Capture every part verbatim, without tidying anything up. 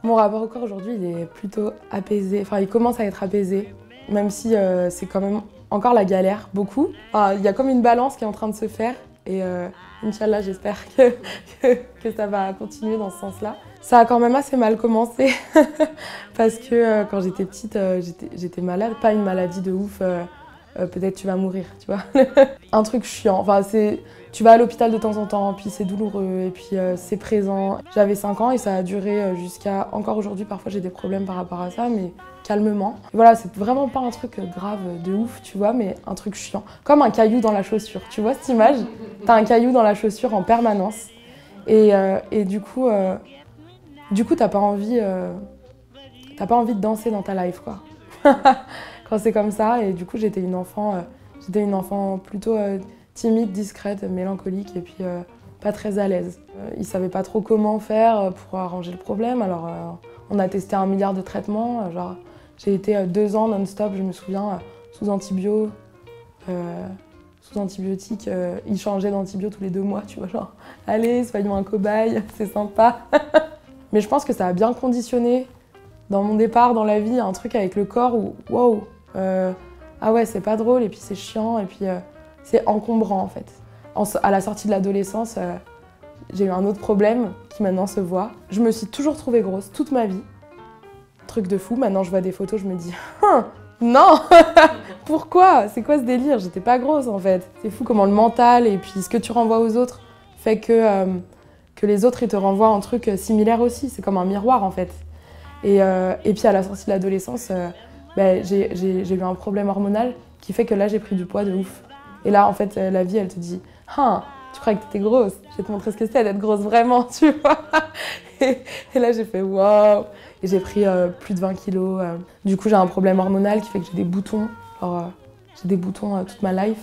Mon rapport au corps aujourd'hui, il est plutôt apaisé. Enfin, il commence à être apaisé, même si euh, c'est quand même encore la galère, beaucoup. Enfin, il y a comme une balance qui est en train de se faire. Et euh, Inch'Allah, j'espère que, que, que ça va continuer dans ce sens-là. Ça a quand même assez mal commencé parce que euh, quand j'étais petite, euh, j'étais malade. Pas une maladie de ouf, euh, euh, peut-être tu vas mourir, tu vois. Un truc chiant. Enfin, c'est, tu vas à l'hôpital de temps en temps, puis c'est douloureux, et puis euh, c'est présent. J'avais cinq ans et ça a duré jusqu'à... Encore aujourd'hui, parfois j'ai des problèmes par rapport à ça, mais calmement. Et voilà, c'est vraiment pas un truc grave de ouf, tu vois, mais un truc chiant. Comme un caillou dans la chaussure, tu vois cette image? T'as un caillou dans la chaussure en permanence. Et, euh, et du coup, euh, du coup, t'as pas envie, euh, t'as pas envie de danser dans ta life, quoi. Quand c'est comme ça. Et du coup, j'étais une enfant, euh, j'étais une enfant plutôt euh, timide, discrète, mélancolique, et puis euh, pas très à l'aise. Euh, ils savaient pas trop comment faire pour arranger le problème. Alors, euh, on a testé un milliard de traitements. Euh, genre, j'ai été euh, deux ans non-stop, je me souviens, euh, sous antibio. Euh, Sous antibiotiques, euh, ils changeaient d'antibio tous les deux mois, tu vois, genre, allez, soyons un cobaye, c'est sympa. Mais je pense que ça a bien conditionné dans mon départ dans la vie, un truc avec le corps où, wow, euh, ah ouais, c'est pas drôle, et puis c'est chiant, et puis euh, c'est encombrant en fait. En, à la sortie de l'adolescence, euh, j'ai eu un autre problème qui maintenant se voit. Je me suis toujours trouvée grosse toute ma vie. Truc de fou, maintenant je vois des photos, je me dis, hein, non. Pourquoi? C'est quoi ce délire? J'étais pas grosse en fait. C'est fou comment le mental et puis ce que tu renvoies aux autres fait que, euh, que les autres ils te renvoient un truc similaire aussi. C'est comme un miroir en fait. Et, euh, et puis à la sortie de l'adolescence, euh, bah, j'ai eu un problème hormonal qui fait que là j'ai pris du poids de ouf. Et là en fait la vie elle te dit, ah, tu crois que t'étais grosse? Je vais te montrer ce que c'est d'être grosse vraiment, tu vois. Et, et là j'ai fait waouh. Et j'ai pris euh, plus de vingt kilos. Euh. Du coup j'ai un problème hormonal qui fait que j'ai des boutons. Alors, euh, j'ai des boutons euh, toute ma life,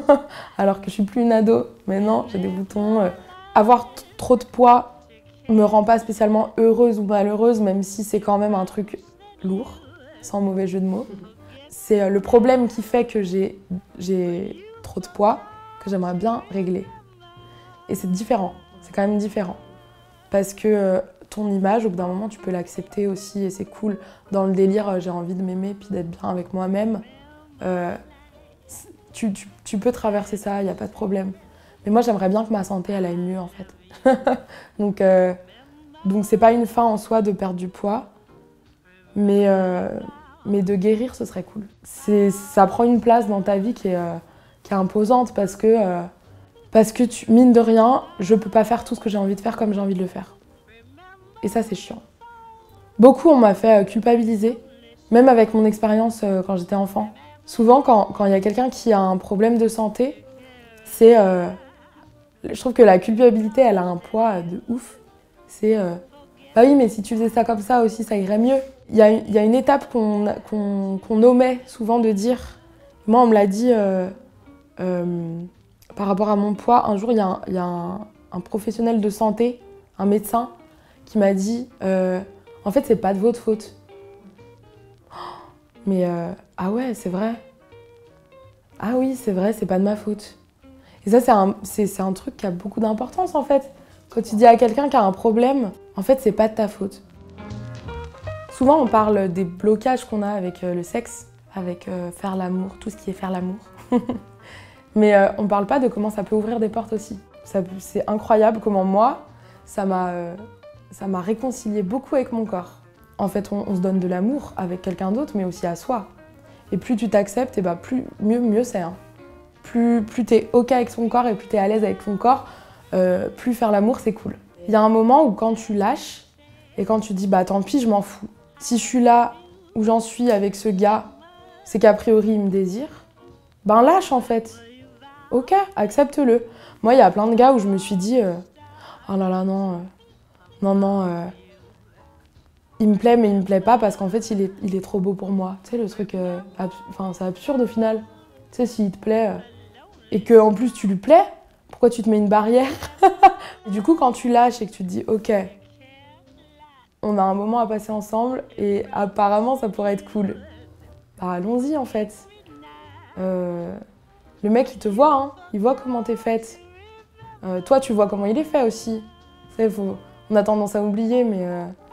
alors que je suis plus une ado. Mais non, j'ai des boutons. Euh. Avoir trop de poids me rend pas spécialement heureuse ou malheureuse, même si c'est quand même un truc lourd, sans mauvais jeu de mots. C'est euh, le problème qui fait que j'ai trop de poids, que j'aimerais bien régler. Et c'est différent, c'est quand même différent. Parce que euh, ton image, au bout d'un moment, tu peux l'accepter aussi, et c'est cool. Dans le délire, euh, j'ai envie de m'aimer, puis d'être bien avec moi-même. Euh, tu, tu, tu peux traverser ça, il n'y a pas de problème. Mais moi, j'aimerais bien que ma santé, elle aille mieux, en fait. donc, euh, donc c'est pas une fin en soi de perdre du poids, mais, euh, mais de guérir, ce serait cool. Ça prend une place dans ta vie qui est, euh, qui est imposante, parce que, euh, parce que tu, mine de rien, je peux pas faire tout ce que j'ai envie de faire comme j'ai envie de le faire. Et ça, c'est chiant. Beaucoup, on m'a fait euh, culpabiliser, même avec mon expérience euh, quand j'étais enfant. Souvent, quand il y a quelqu'un qui a un problème de santé, c'est, euh, je trouve que la culpabilité, elle a un poids de ouf. C'est, euh, bah oui, mais si tu faisais ça comme ça aussi, ça irait mieux. Il y a, y a une étape qu'on qu'on, qu'on omet souvent de dire. Moi, on me l'a dit euh, euh, par rapport à mon poids. Un jour, il y a, un, y a un, un professionnel de santé, un médecin, qui m'a dit euh, « En fait, c'est pas de votre faute. » Mais euh, ah ouais, c'est vrai. Ah oui, c'est vrai, c'est pas de ma faute. Et ça, c'est un, c'est un truc qui a beaucoup d'importance en fait. Quand tu dis à quelqu'un qui a un problème, en fait, c'est pas de ta faute. Souvent, on parle des blocages qu'on a avec euh, le sexe, avec euh, faire l'amour, tout ce qui est faire l'amour. Mais euh, on parle pas de comment ça peut ouvrir des portes aussi. C'est incroyable comment moi, ça m'a euh, ça m'a réconcilié beaucoup avec mon corps. En fait, on, on se donne de l'amour avec quelqu'un d'autre, mais aussi à soi. Et plus tu t'acceptes, et bah plus, mieux, mieux c'est. Hein. Plus, plus t'es OK avec son corps et plus t'es à l'aise avec ton corps, euh, plus faire l'amour, c'est cool. Il y a un moment où quand tu lâches, et quand tu dis, bah tant pis, je m'en fous. Si je suis là où j'en suis avec ce gars, c'est qu'a priori il me désire, ben lâche en fait. OK, accepte-le. Moi, il y a plein de gars où je me suis dit, euh, oh là là, non, euh, non, non, euh, il me plaît, mais il me plaît pas parce qu'en fait, il est, il est trop beau pour moi. Tu sais, le truc, euh, enfin, c'est absurde au final. Tu sais, s'il te plaît euh, et qu'en plus tu lui plais, pourquoi tu te mets une barrière? Du coup, quand tu lâches et que tu te dis, OK, on a un moment à passer ensemble et apparemment, ça pourrait être cool. Bah, allons-y en fait. Euh, le mec, il te voit, hein, il voit comment t'es faite. Euh, toi, tu vois comment il est fait aussi. Tu sais, faut, on a tendance à oublier, mais... Euh,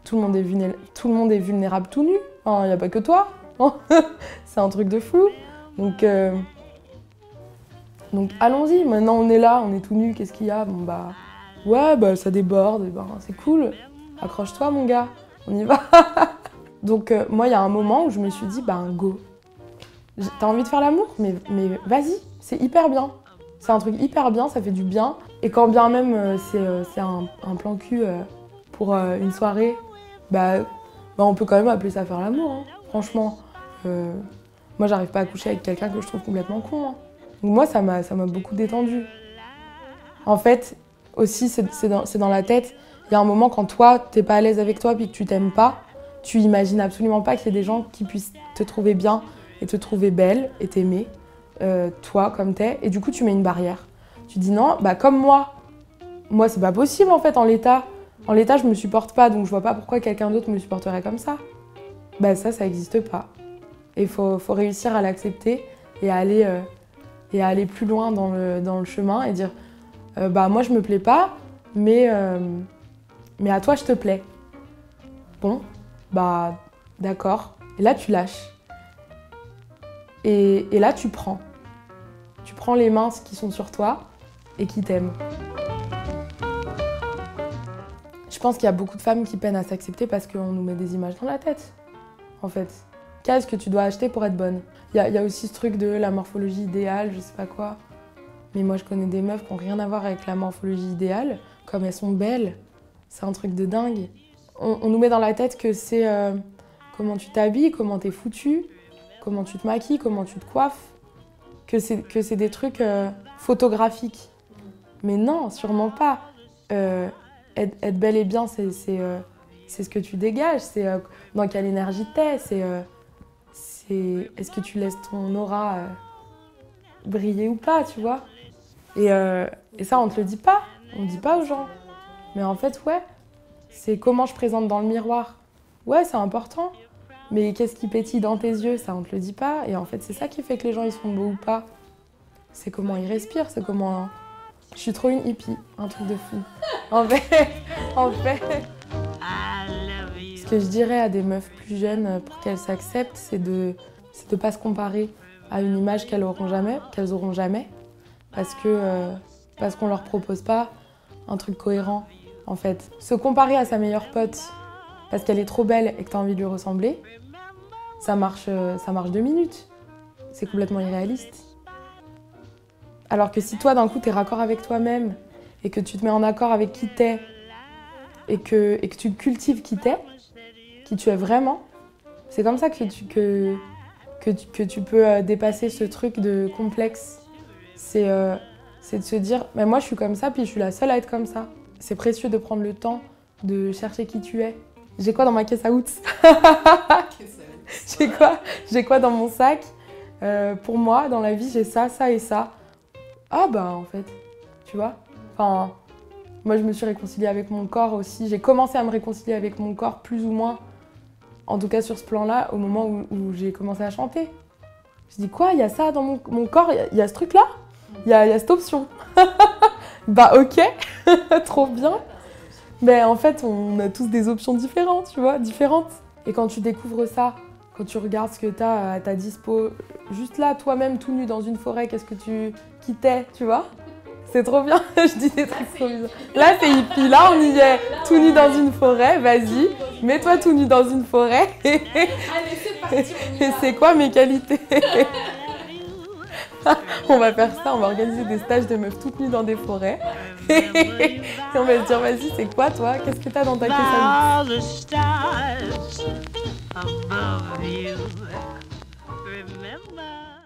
tout le monde est vulnérable, tout le monde est vulnérable tout nu. Il n'y a pas que toi. C'est un truc de fou. Donc, euh, donc allons-y. Maintenant, on est là, on est tout nu. Qu'est-ce qu'il y a? Bon, bah, ouais, bah, ça déborde. Bah, c'est cool. Accroche-toi, mon gars. On y va. Donc, euh, moi, il y a un moment où je me suis dit, bah, go. T'as envie de faire l'amour? Mais, mais vas-y, c'est hyper bien. C'est un truc hyper bien, ça fait du bien. Et quand bien même euh, c'est euh, un, un plan cul euh, pour euh, une soirée, bah, bah, on peut quand même appeler ça faire l'amour. Hein. Franchement, euh, moi, j'arrive pas à coucher avec quelqu'un que je trouve complètement con. Hein. Donc moi, ça m'a ça m'a beaucoup détendu. En fait, aussi, c'est dans, dans la tête. Il y a un moment quand toi, t'es pas à l'aise avec toi puis que tu t'aimes pas, tu imagines absolument pas qu'il y ait des gens qui puissent te trouver bien et te trouver belle et t'aimer, euh, toi comme t'es, et du coup tu mets une barrière. Tu dis non, bah comme moi, moi c'est pas possible en fait en l'état. En l'état je me supporte pas, donc je vois pas pourquoi quelqu'un d'autre me supporterait comme ça. Bah ça, ça existe pas. Et il faut, faut réussir à l'accepter et à aller, euh, et à aller plus loin dans le, dans le chemin et dire euh, bah moi je me plais pas, mais, euh, mais à toi je te plais. Bon, bah d'accord. Et là tu lâches. Et, et là, tu prends. Tu prends les mains qui sont sur toi et qui t'aiment. Je pense qu'il y a beaucoup de femmes qui peinent à s'accepter parce qu'on nous met des images dans la tête, en fait. Qu'est-ce que tu dois acheter pour être bonne? Il y a, il y a aussi ce truc de la morphologie idéale, je sais pas quoi. Mais moi, je connais des meufs qui n'ont rien à voir avec la morphologie idéale, comme elles sont belles. C'est un truc de dingue. On, on nous met dans la tête que c'est euh, comment tu t'habilles, comment t'es foutu, comment tu te maquilles, comment tu te coiffes, que c'est des trucs euh, photographiques. Mais non, sûrement pas. Euh, être, être belle et bien, c'est euh, ce que tu dégages, c'est euh, dans quelle énergie t'es, c'est euh, est-ce que tu laisses ton aura euh, briller ou pas, tu vois. Et, euh, et ça, on te le dit pas, on le dit pas aux gens. Mais en fait, ouais, c'est comment je présente dans le miroir. Ouais, c'est important. Mais qu'est-ce qui pétille dans tes yeux? Ça, on te le dit pas. Et en fait, c'est ça qui fait que les gens, ils sont beaux ou pas. C'est comment ils respirent, c'est comment... Je suis trop une hippie, un truc de fou. En fait, en fait... Ce que je dirais à des meufs plus jeunes pour qu'elles s'acceptent, c'est de c'est de pas se comparer à une image qu'elles auront jamais, qu'elles auront jamais. Parce que euh, parce qu'on leur propose pas un truc cohérent, en fait. Se comparer à sa meilleure pote parce qu'elle est trop belle et que tu as envie de lui ressembler, ça marche, ça marche deux minutes. C'est complètement irréaliste. Alors que si toi, d'un coup, tu es raccord avec toi-même et que tu te mets en accord avec qui t'es et que, et que tu cultives qui t'es, qui tu es vraiment, c'est comme ça que tu, que, que, tu, que tu peux dépasser ce truc de complexe. C'est euh, de se dire, mais moi, je suis comme ça, puis je suis la seule à être comme ça. C'est précieux de prendre le temps de chercher qui tu es. J'ai quoi dans ma caisse à outils? J'ai quoi, j'ai quoi dans mon sac? euh, Pour moi, dans la vie, j'ai ça, ça et ça. Ah bah en fait, tu vois. Enfin, moi je me suis réconciliée avec mon corps aussi. J'ai commencé à me réconcilier avec mon corps plus ou moins, en tout cas sur ce plan-là, au moment où, où j'ai commencé à chanter. Je dis quoi, il y a ça dans mon, mon corps, il y, y a ce truc-là, il y a, y a cette option. Bah ok, trop bien. Mais en fait, on a tous des options différentes, tu vois, différentes. Et quand tu découvres ça, quand tu regardes ce que tu as à ta dispo, juste là, toi-même, tout nu dans une forêt, qu'est-ce que tu quittais, tu vois? C'est trop bien, je dis des trucs trop bizarres. Là, c'est hippie, là, on y est, tout nu dans une forêt, vas-y, mets-toi tout nu dans une forêt. Allez, c'est parti, et c'est quoi mes qualités? On va faire ça, on va organiser des stages de meufs toutes nues dans des forêts. Et on va se dire, vas-y, c'est quoi toi? Qu'est-ce que t'as dans ta caisse à outils?